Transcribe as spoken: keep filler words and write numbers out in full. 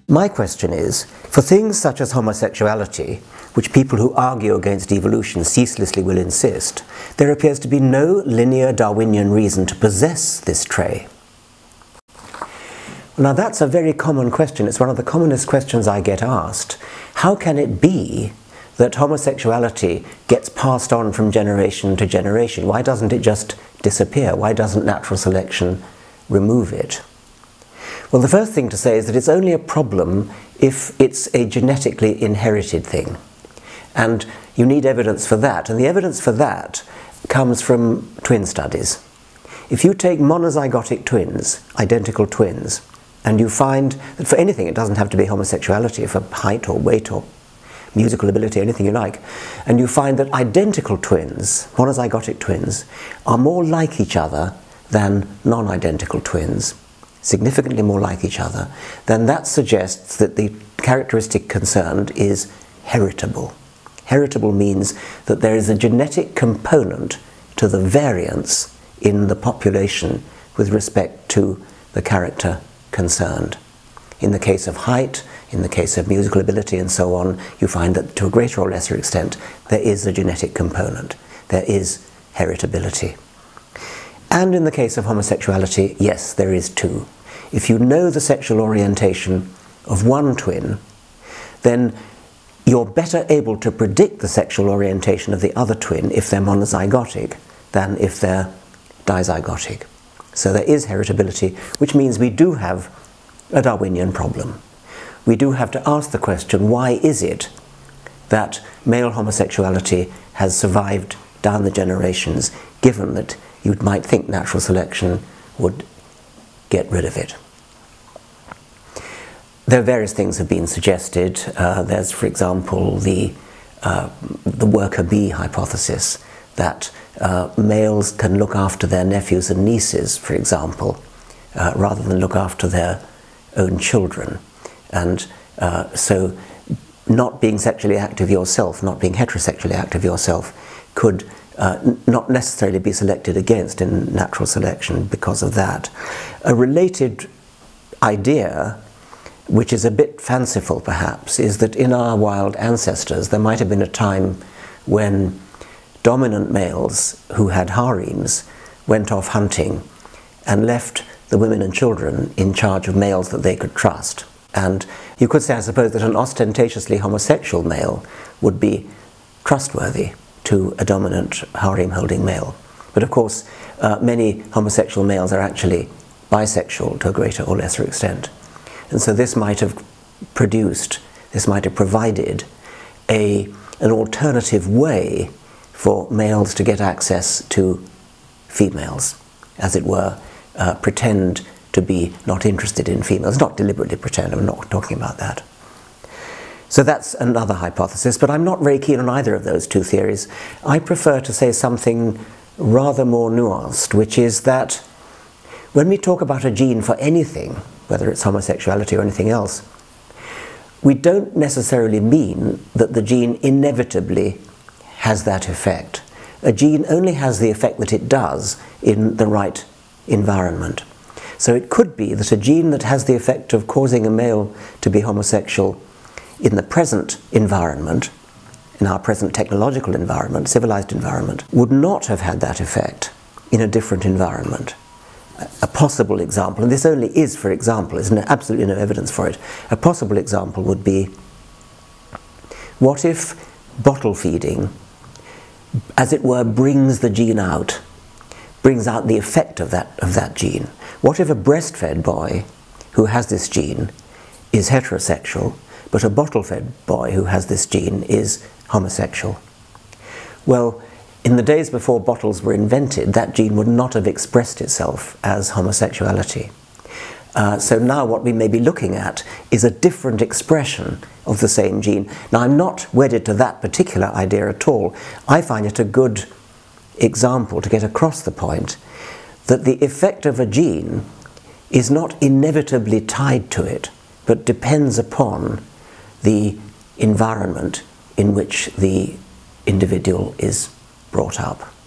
My question is, for things such as homosexuality, which people who argue against evolution ceaselessly will insist, there appears to be no linear Darwinian reason to possess this trait. Now that's a very common question. It's one of the commonest questions I get asked. How can it be that homosexuality gets passed on from generation to generation? Why doesn't it just disappear? Why doesn't natural selection remove it? Well, the first thing to say is that it's only a problem if it's a genetically inherited thing. And you need evidence for that. And the evidence for that comes from twin studies. If you take monozygotic twins, identical twins, and you find that for anything, it doesn't have to be homosexuality, for height or weight or musical ability, anything you like, and you find that identical twins, monozygotic twins, are more like each other than non-identical twins, significantly more like each other, then that suggests that the characteristic concerned is heritable. Heritable means that there is a genetic component to the variance in the population with respect to the character concerned. In the case of height, in the case of musical ability and so on, you find that to a greater or lesser extent there is a genetic component. There is heritability. And in the case of homosexuality, yes, there is too. If you know the sexual orientation of one twin, then you're better able to predict the sexual orientation of the other twin if they're monozygotic than if they're dizygotic. So there is heritability, which means we do have a Darwinian problem. We do have to ask the question, why is it that male homosexuality has survived down the generations, given that you might think natural selection would get rid of it? There are various things have been suggested. Uh, there's, for example, the, uh, the worker bee hypothesis, that uh, males can look after their nephews and nieces, for example, uh, rather than look after their own children. And uh, so not being sexually active yourself, not being heterosexually active yourself, could uh, not necessarily be selected against in natural selection because of that. A related idea, which is a bit fanciful perhaps, is that in our wild ancestors there might have been a time when dominant males who had harems went off hunting and left the women and children in charge of males that they could trust. And you could say, I suppose, that an ostentatiously homosexual male would be trustworthy to a dominant harem-holding male. But of course, uh, many homosexual males are actually bisexual to a greater or lesser extent. And so this might have produced, this might have provided a, an alternative way for males to get access to females, as it were, uh, pretend to be not interested in females, not deliberately pretend, I'm not talking about that. So that's another hypothesis, but I'm not very keen on either of those two theories. I prefer to say something rather more nuanced, which is that when we talk about a gene for anything, whether it's homosexuality or anything else, we don't necessarily mean that the gene inevitably has that effect. A gene only has the effect that it does in the right environment. So it could be that a gene that has the effect of causing a male to be homosexual in the present environment, in our present technological environment, civilized environment, would not have had that effect in a different environment. A possible example, and this only is for example, there's absolutely no evidence for it, a possible example would be, what if bottle feeding, as it were, brings the gene out, brings out the effect of that, of that gene? What if a breastfed boy who has this gene is heterosexual, but a bottle-fed boy who has this gene is homosexual? Well, in the days before bottles were invented, that gene would not have expressed itself as homosexuality. Uh, so now what we may be looking at is a different expression of the same gene. Now, I'm not wedded to that particular idea at all. I find it a good example to get across the point that the effect of a gene is not inevitably tied to it, but depends upon the environment in which the individual is brought up.